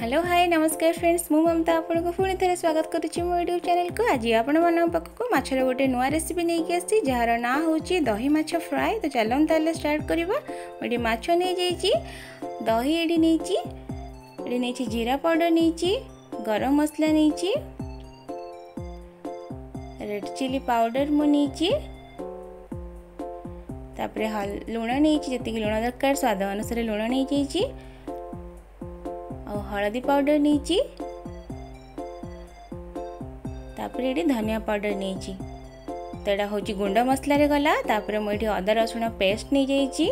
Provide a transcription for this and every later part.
Hello hi नमस्कार friends मु ममता आपको पुणी थे स्वागत करुच्ची मो यूट्यूब चैनल को। आज आपण मान पाखक माछर गोटे नुआ रेसिपी नहीं आसी जार ना हूँ दही माछ फ्राए। तो चलन ताले स्टार्ट करवा। ये माछ नहीं जाइए दही एडी नहीं जीरा पाउडर नहीं गरम मसला नहीं रेड चिली पाउडर मु नहीं लुण नहीं जी लुण दरकार स्वाद अनुसार लुण नहीं जाइए हलदी पाउडर नहीं ये धनिया पाउडर नहीं तो यहाँ हूँ गुंड मसला रे गला। तापर मुझे अदा रसुण पेस्ट नहीं जाइए।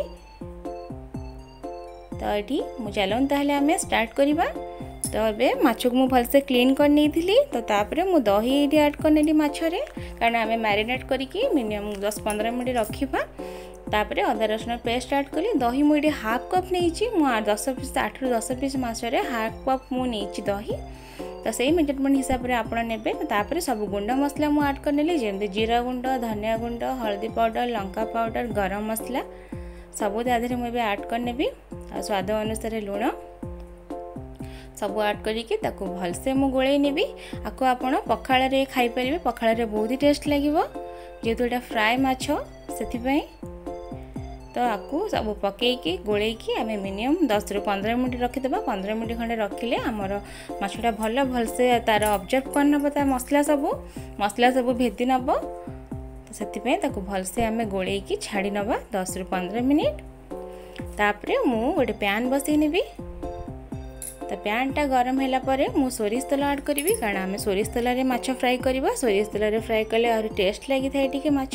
तो ये मुझे चलन ताहले आमे स्टार्ट करवा। तो ये माछ को मुझे भलसे क्लीन कर नहीं थी। तो तापर मु दही ये ऐड करने माछरे कारण आमे मैरिनेट करके मिनिमम 10-15 मिनट रखा। तापर अदा रसुण पेस्ट ऐड कली दही मुझे हाफ कप नहीं 10 पीस 8 ରୁ 10 पीस माछरे हाफ कप मु नहीं दही। तो सही मेजरमेंट हिसाब से आप ने। तापर सब गुंड मसला मु ऐड करनेली जमी जीरा गुंड धनिया गुंड हल्दी पाउडर लंका पाउडर गरम मसला सब तादेह मुझे ऐड करने स्वाद अनुसार लुण सब ऐड करके भलसे मु गोले नेबी। आपको आपण पखाल रे खाई परिबे। पखाल रे बहुत ही टेस्ट लागिवो जेहेतु एटा फ्राए माछ से। तो आपको सब पकईकी गोलैकी आम मिनिमम 10 ରୁ 15 मिनट रखीदे। 15 मिनट खंडे रखिले आमर माछटा भलसे तार ऑब्जर्व कर नब मसला सब भेदी नब। तो से भलसे आम गोलैकी छाड़ी नवा 10 ରୁ 15 मिनट। तापर मु गोटे पैन बसई नेबी। तो पैन टा गरम होला परे मु सोरिष तेल ऐड करी कारण आम सोरिष तेल रे माछ फ्राई करबा। सोरिष तेल रे फ्राई कले और टेस्ट लगी थाए टिके माछ।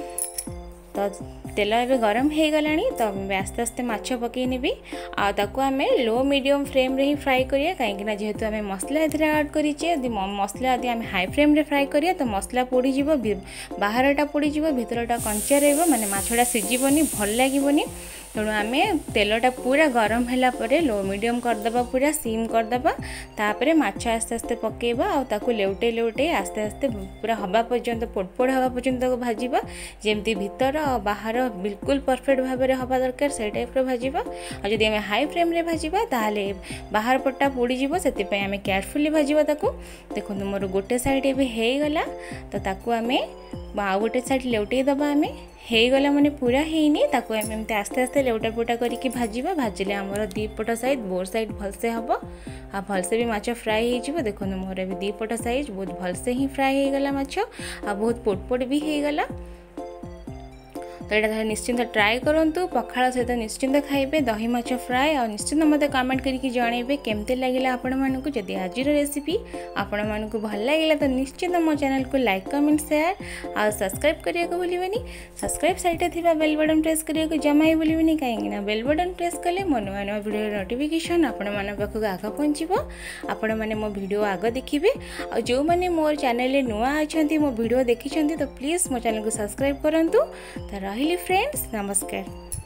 तो तेल ए गरम हो गला। तो आस्ते आस्ते माछ पकई नेबी आम लो मीडियम फ्लेम रे ही फ्राई करिया कहीं जेहेतु आम मसला ऐड करें। मसला यदि आम हाई फ्लेम रे फ्राई करिया तो मसला पोड़ी बाहरटा पोड़ी भीतरटा कंचा रहिबो माने माछटा सिझिबोनी भल लागिबोनी। तेणु आम तेलटा पूरा गरम होला परे लो मीडियम करदबा पूरा सीम करदबा। तापर माछ आस्ते आस्ते पकेबा आउ लेउटे लेउटे आस्ते आस्ते पूरा हवा पर्यंत पोड़पोड़ हवा पर्यंत भाजिबा जेमती भीतर बाहर बिल्कुल परफेक्ट भाव में हवा दरकार से टाइप भाजिबा। और जदि आम हाई फ्लेम रे भाजिबा ताहले बाहर पट्टा पोड़ीजिवो से आम केयरफुली भाजिबा। देखो मोर गोटे साइड ए हो गला। तो ताकू आम आउ गोटे साइड लेउटे दबा आम गला माने पूरा हेनी ताकू आम एमती आस्ते आस्ते लेउटा पुटा करके भाजिबा। भाजिले आमर दी पट साइड बोर साइड भलसे हम आ भलसे भी माछ फ्राए हो। देखो मोर भी दी पट साइड बहुत भलसे ही फ्राए हो गला माछ आ बहुत पोटपोट भी हो गला। तो यहाँ निश्चिंत ट्राए करूँ पखाल सहित निश्चिंत खाइबे दही माछ फ्राए। और निश्चिंत मत कमेंट करके जनइबे केमती लगे आपण मानक। जदि आज रेसिपी आपण मानक भल लगे तो निश्चिंत मो चैनल को लाइक कमेंट शेयर और सब्सक्राइब करने को भूलिबेनी। सब्सक्राइब साइड थिबा बेल बटन प्रेस करने को जमा ही भूलिबेनी कहीं बेल बटन प्रेस कले मो नुआ नुआ वीडियो नोटिफिकेशन आपण मान पाखक आग पहुँचो। आपण मैंने मो वीडियो आग देखिए और जो मैंने मोर चैनल नुआ अच्छा मो वीडियो देखी तो प्लीज़ मो चैनल को सब्सक्राइब करूँ। तो रही फ्रेंड्स नमस्कार।